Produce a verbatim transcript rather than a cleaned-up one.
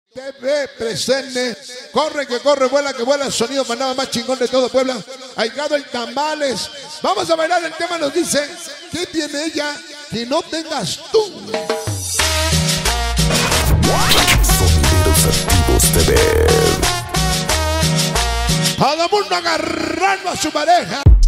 T V presente, corre que corre, vuela que vuela, el sonido manaba más chingón de todo Puebla. Ahigado el Tambales. Vamos a bailar, el tema nos dice, ¿qué tiene ella que no tengas tú? Sonideros Activos T V. Todo el mundo agarrando a su pareja.